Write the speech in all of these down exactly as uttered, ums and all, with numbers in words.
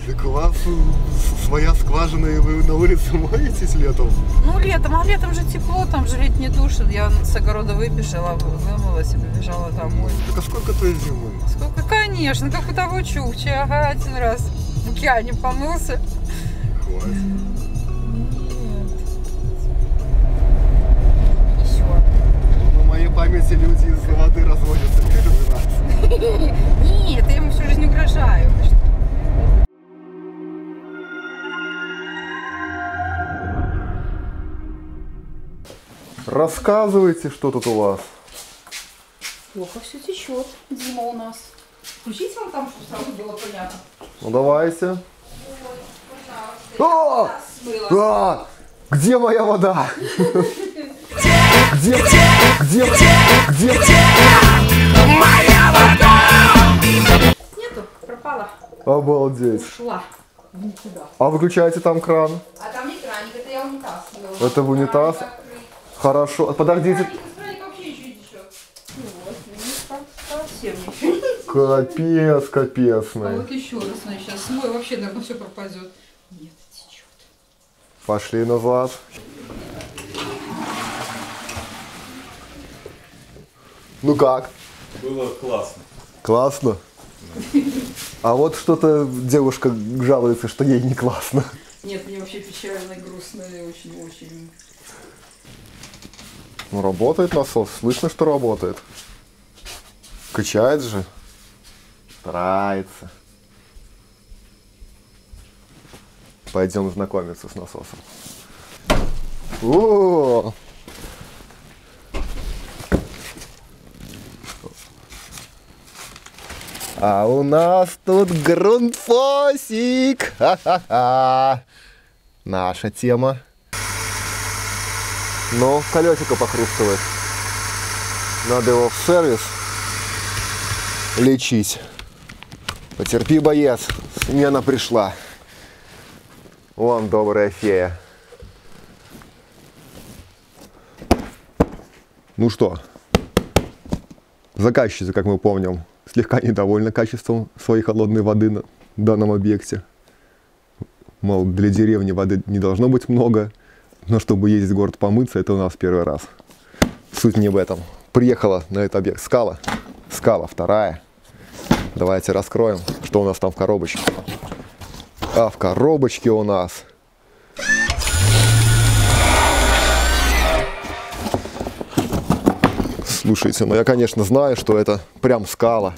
Так у вас своя скважина, и вы на улице моетесь летом? Ну, летом, а летом же тепло, там же летний душ. Я с огорода выбежала, вымылась и побежала домой. Так а сколько той зимы? Сколько? Конечно, как у того Чукча. Ага, один раз в океане помылся. Хватит. Нет. Еще. Ну, на моей памяти люди из воды разводятся первый раз. Нет, я ему всю жизнь угрожаю. Рассказывайте, что тут у вас. Плохо все течет. Зима у нас. Включите вам там, чтобы сразу было понятно. Ну давайте. Ой, пожалуйста. О! А! Где моя вода? Где? Где? Где? Моя вода! Нету, пропала. Обалдеть. Ушла в никуда. А выключаете там кран? А там не краник, это я унитаз смыла. Это в унитаз? Хорошо. Подождите. Краник вообще ничего не течет. Ну вот, совсем ничего. Капец, капец. А вот еще раз, значит, сейчас смой, вообще, наверное, все пропадет. Нет, течет. Пошли назад. Ну как? Было классно. Классно? А вот что-то девушка жалуется, что ей не классно. Нет, мне вообще печально и грустно, и очень-очень. Ну, работает насос. Слышно, что работает. Качает же. Старается. Пойдем знакомиться с насосом. О! А у нас тут грунтфосик. Ха-ха-ха. Наша тема. Но колесико похрустывает. Надо его в сервис лечить. Потерпи, боец. Смена пришла. Вон добрая фея. Ну что, заказчица, как мы помним, слегка недовольна качеством своей холодной воды на данном объекте. Мол, для деревни воды не должно быть много, но чтобы ездить в город помыться, это у нас первый раз. Суть не в этом. Приехала на этот объект скала. Скала вторая. Давайте раскроем, что у нас там в коробочке. А в коробочке у нас... Слушайте, ну я, конечно, знаю, что это прям скала.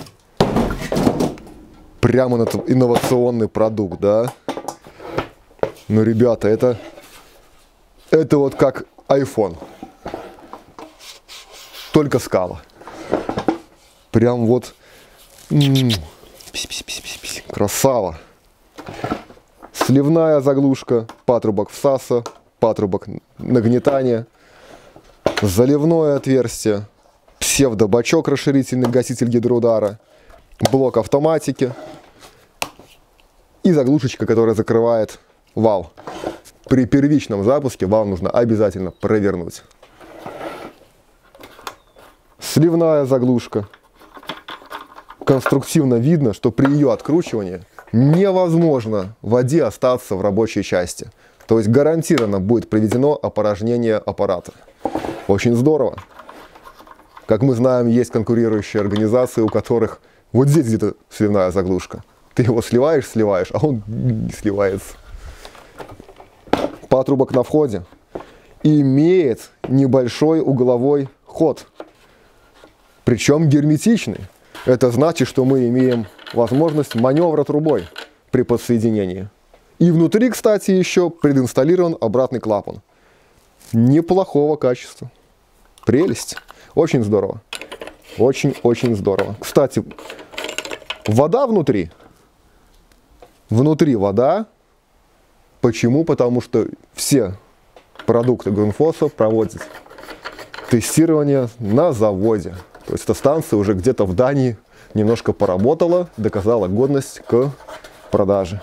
Прям инновационный продукт, да? Но, ребята, это... Это вот как iPhone. Только скала. Прям вот... М-м-м. Красава. Сливная заглушка, патрубок всаса, патрубок нагнетания. Заливное отверстие, псевдобачок расширительный, гаситель гидроудара, блок автоматики и заглушечка, которая закрывает вал. При первичном запуске вал нужно обязательно провернуть. Сливная заглушка. Конструктивно видно, что при ее откручивании невозможно воде остаться в рабочей части. То есть гарантированно будет проведено опорожнение аппарата. Очень здорово. Как мы знаем, есть конкурирующие организации, у которых вот здесь где-то сливная заглушка. Ты его сливаешь, сливаешь, а он не сливается. Патрубок на входе имеет небольшой угловой ход. Причем герметичный. Это значит, что мы имеем возможность маневра трубой при подсоединении. И внутри, кстати, еще прединсталлирован обратный клапан. Неплохого качества. Прелесть. Очень здорово. Очень-очень здорово. Кстати, вода внутри. Внутри вода. Почему? Потому что все продукты Grundfos проводят тестирование на заводе. То есть эта станция уже где-то в Дании немножко поработала, доказала годность к продаже.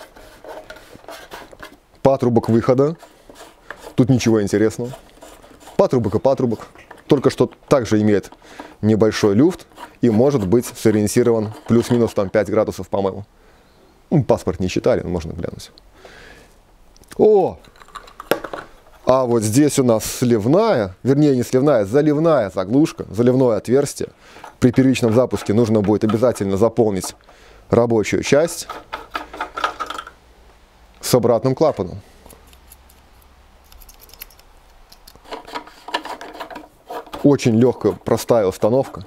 Патрубок выхода. Тут ничего интересного. Патрубок и патрубок. Только что также имеет небольшой люфт и может быть сориентирован плюс-минус там пять градусов, по-моему. Ну, паспорт не читали, но можно глянуть. О! А вот здесь у нас сливная, вернее не сливная, заливная заглушка, заливное отверстие. При первичном запуске нужно будет обязательно заполнить рабочую часть с обратным клапаном. Очень легкая, простая установка.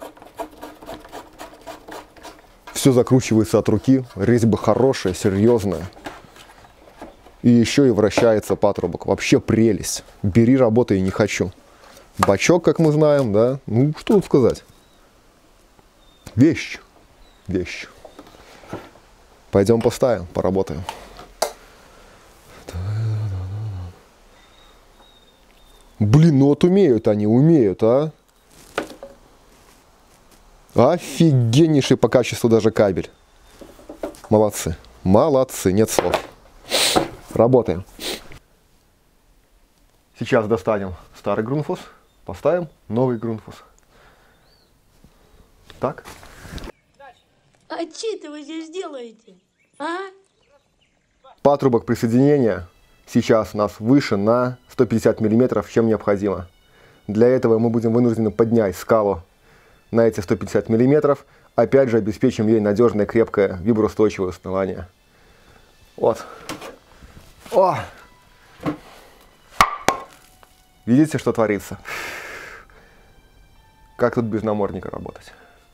Все закручивается от руки, резьба хорошая, серьезная. И еще и вращается патрубок. Вообще прелесть. Бери, работай, не хочу. Бачок, как мы знаем, да. Ну, что тут сказать. Вещь. Вещь. Пойдем поставим, поработаем. Блин, ну вот умеют они, умеют, а. Офигеннейший по качеству даже кабель. Молодцы. Молодцы, нет слов. Работаем. Сейчас достанем старый Grundfos, поставим новый Grundfos. Так. А что вы здесь делаете? А? Патрубок присоединения сейчас у нас выше на сто пятьдесят миллиметров, чем необходимо. Для этого мы будем вынуждены поднять скалу на эти сто пятьдесят миллиметров. Опять же обеспечим ей надежное, крепкое, виброустойчивое основание. Вот. О! Видите, что творится? Как тут без намордника работать?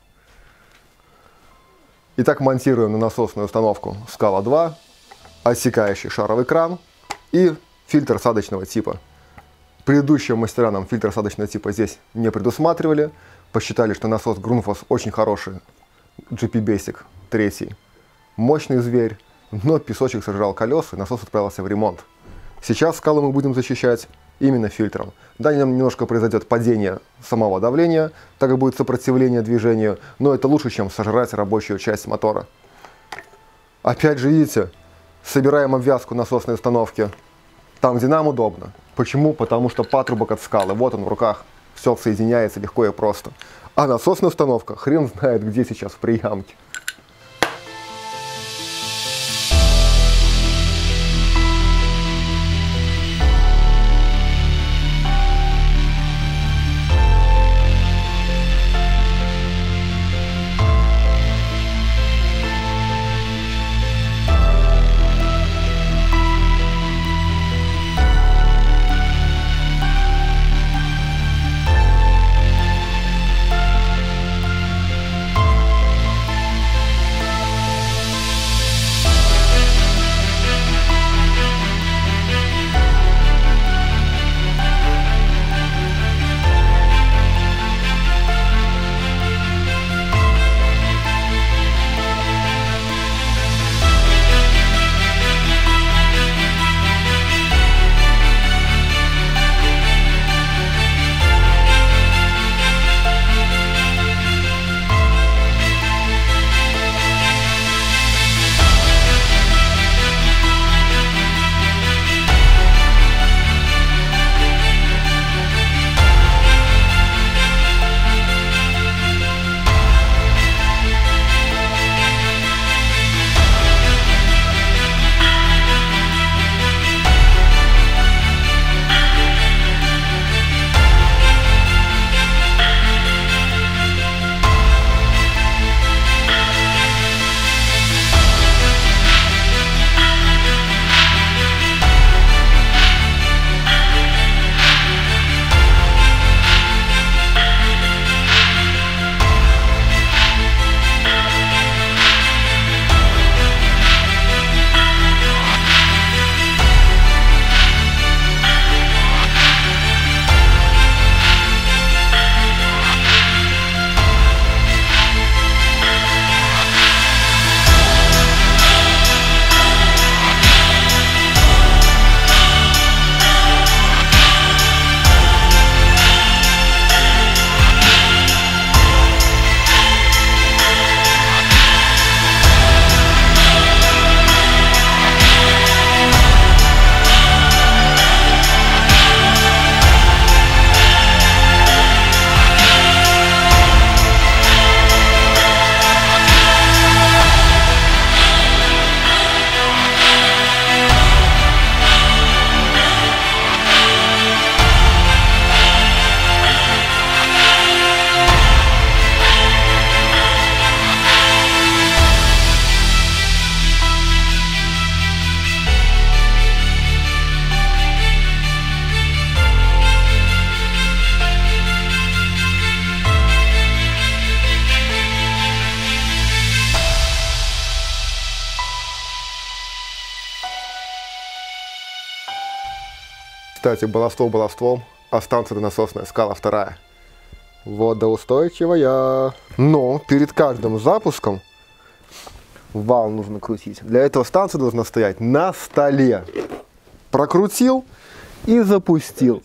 Итак, монтируем на насосную установку скала два, отсекающий шаровый кран и фильтр осадочного типа. Предыдущие мастера нам фильтр осадочного типа здесь не предусматривали. Посчитали, что насос Grundfos очень хороший, джи пи Basic третий, мощный зверь, но песочек сожрал колеса, и насос отправился в ремонт. Сейчас скалу мы будем защищать именно фильтром. Да, немножко произойдет падение самого давления, так как будет сопротивление движению, но это лучше, чем сожрать рабочую часть мотора. Опять же, видите, собираем обвязку насосной установки там, где нам удобно. Почему? Потому что патрубок от скалы, вот он в руках, все соединяется легко и просто. А насосная установка хрен знает где сейчас в приямке. Кстати, баловство баловством, а станция насосная скала вторая. Водоустойчивая. Но перед каждым запуском вал нужно крутить. Для этого станция должна стоять на столе. Прокрутил и запустил.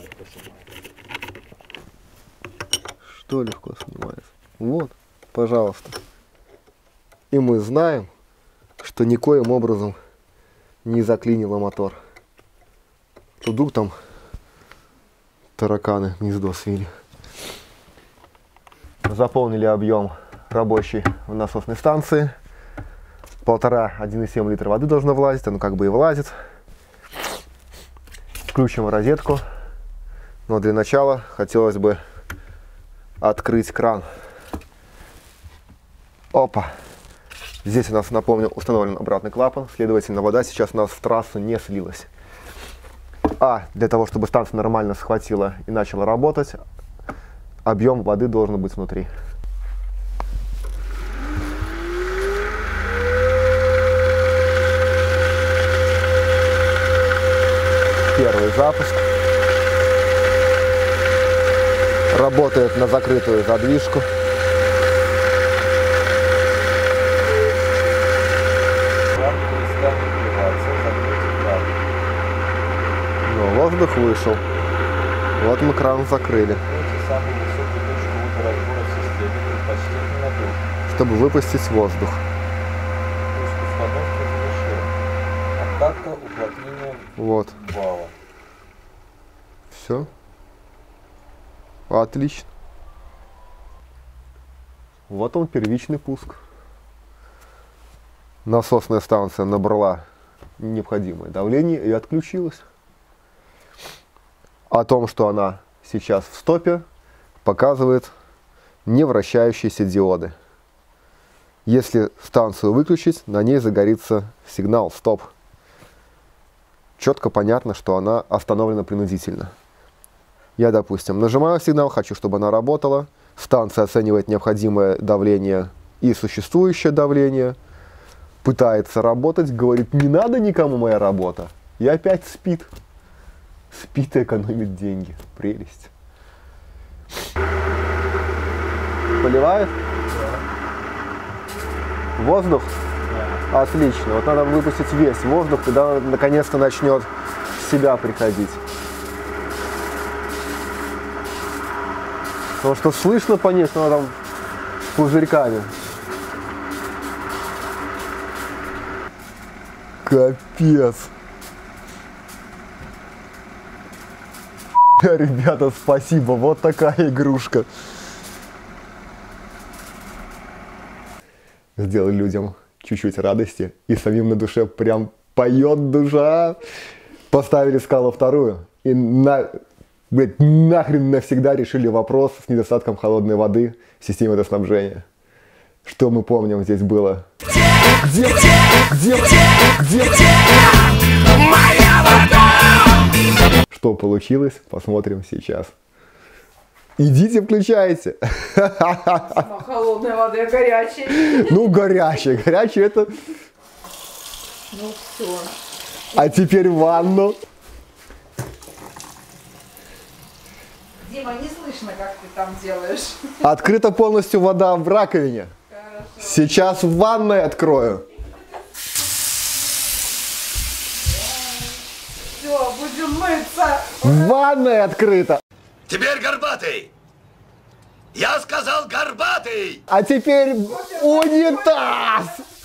Что легко снимается? Вот, пожалуйста. И мы знаем, что никоим образом не заклинило мотор. То вдруг там тараканы гнездо свили. Заполнили объем рабочий в насосной станции. Полтора, один и семь литра воды должно влазить, оно как бы и влазит. Включим розетку. Но для начала хотелось бы открыть кран. Опа! Здесь у нас, напомню, установлен обратный клапан, следовательно, вода сейчас у нас в трассу не слилась. А для того, чтобы станция нормально схватила и начала работать, объем воды должен быть внутри. Первый запуск. Работает на закрытую задвижку. Но воздух вышел. Вот мы кран закрыли. Чтобы выпустить воздух. Вот. Все. Отлично. Вот он, первичный пуск. Насосная станция набрала необходимое давление и отключилась. О том, что она сейчас в стопе, показывает невращающиеся диоды. Если станцию выключить, на ней загорится сигнал «Стоп». Четко понятно, что она остановлена принудительно. Я, допустим, нажимаю сигнал, хочу, чтобы она работала. Станция оценивает необходимое давление и существующее давление. Пытается работать, говорит, не надо никому моя работа. И опять спит. Спит и экономит деньги. Прелесть. Поливает? Да. Воздух? Да. Отлично. Вот надо выпустить весь воздух, тогда он наконец-то начнет в себя приходить. Потому что слышно по ней, что она там с пузырьками. Капец. Ребята, спасибо. Вот такая игрушка. Сделай людям чуть-чуть радости, и самим на душе прям поет душа. Поставили скалу вторую и на... Блять, нахрен навсегда решили вопрос с недостатком холодной воды в системе водоснабжения. Что мы помним здесь было? Где, где, где, где моя вода? Что получилось, посмотрим сейчас. Идите, включайте. Холодная вода, горячая. Ну, горячая, горячая это... Ну, все. А теперь в ванну. Дима, не слышно, как ты там делаешь. Открыта полностью вода в раковине. Хорошо. Сейчас в ванной открою. Все, будем мыться. В ванной открыто. Теперь горбатый. Я сказал горбатый. А теперь унитаз.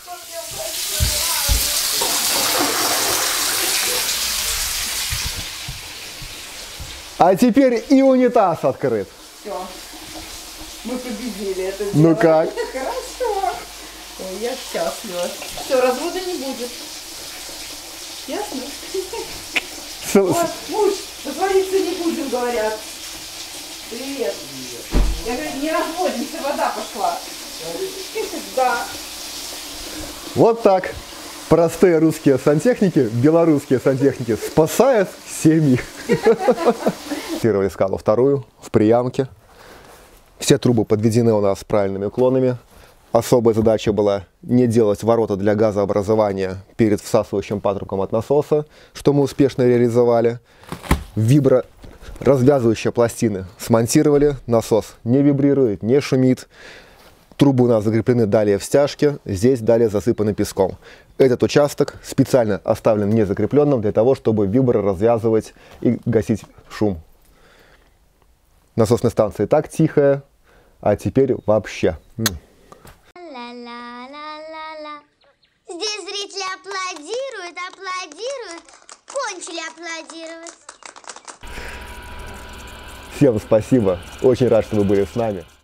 А теперь и унитаз открыт. Все. Мы победили это дело. Ну как? Хорошо. Ой, я счастлива. Все, развода не будет. Ясно? Вот, муж, разводиться не будем, говорят. Привет. Я говорю, не разводимся, вода пошла. Да. Вот так. Простые русские сантехники, белорусские сантехники спасают семьи. Монтировали скалу вторую в приямке. Все трубы подведены у нас правильными уклонами. Особая задача была не делать ворота для газообразования перед всасывающим патрубком от насоса, что мы успешно реализовали. виброразвязывающие пластины смонтировали. Насос не вибрирует, не шумит. Трубы у нас закреплены далее в стяжке. Здесь далее засыпаны песком. Этот участок специально оставлен незакрепленным для того, чтобы вибро развязывать и гасить шум. Насосная станция и так тихая, а теперь вообще. Ла-ла-ла-ла-ла. Здесь зрители аплодируют, аплодируют, кончили аплодировать. Всем спасибо. Очень рад, что вы были с нами.